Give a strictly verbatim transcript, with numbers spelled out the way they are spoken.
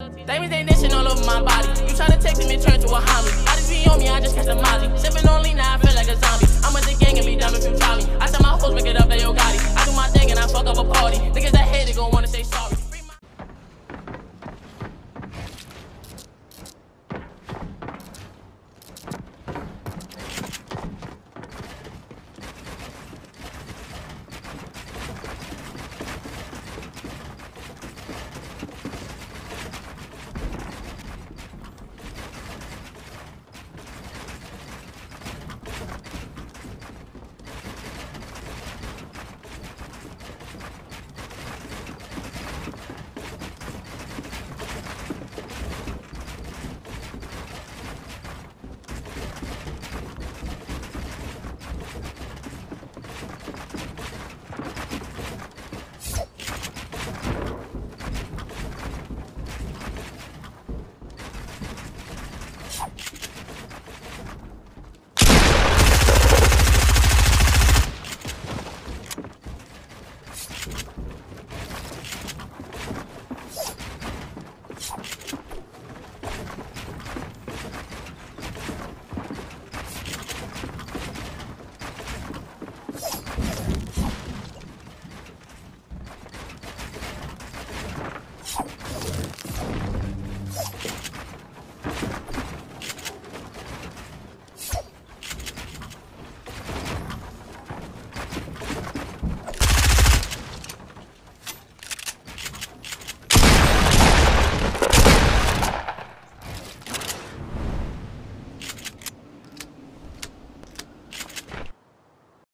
Diamonds ain't dishing all over my body. You try to text me, turn to a homie. I just be on me, I just catch the Molly. Sipping on lean, now I feel like a zombie. I'm with the gang and be dumb if you try me. I tell my hoes, make it up, they yo Gotti. I do my thing and I fuck up a party. Niggas that hate it gon' wanna say sorry.